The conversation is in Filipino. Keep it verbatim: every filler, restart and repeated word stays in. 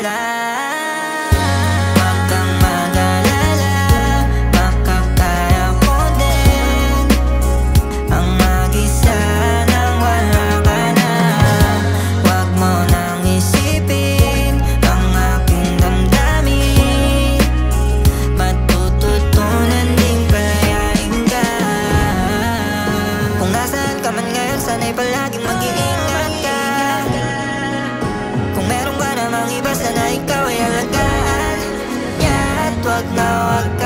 lang. Huwag kang mag-alala, makakaya ko din ang mag-isa nang wala ka na. Huwag mo nang isipin ang aking damdamin, matututunan din palayain ka. Kung nasaan ka man ngayon, sana'y palaging mag-iingat ka. Kung meron ka namang iba, sana ikaw ay alagaan niya. At huwag na huwag ka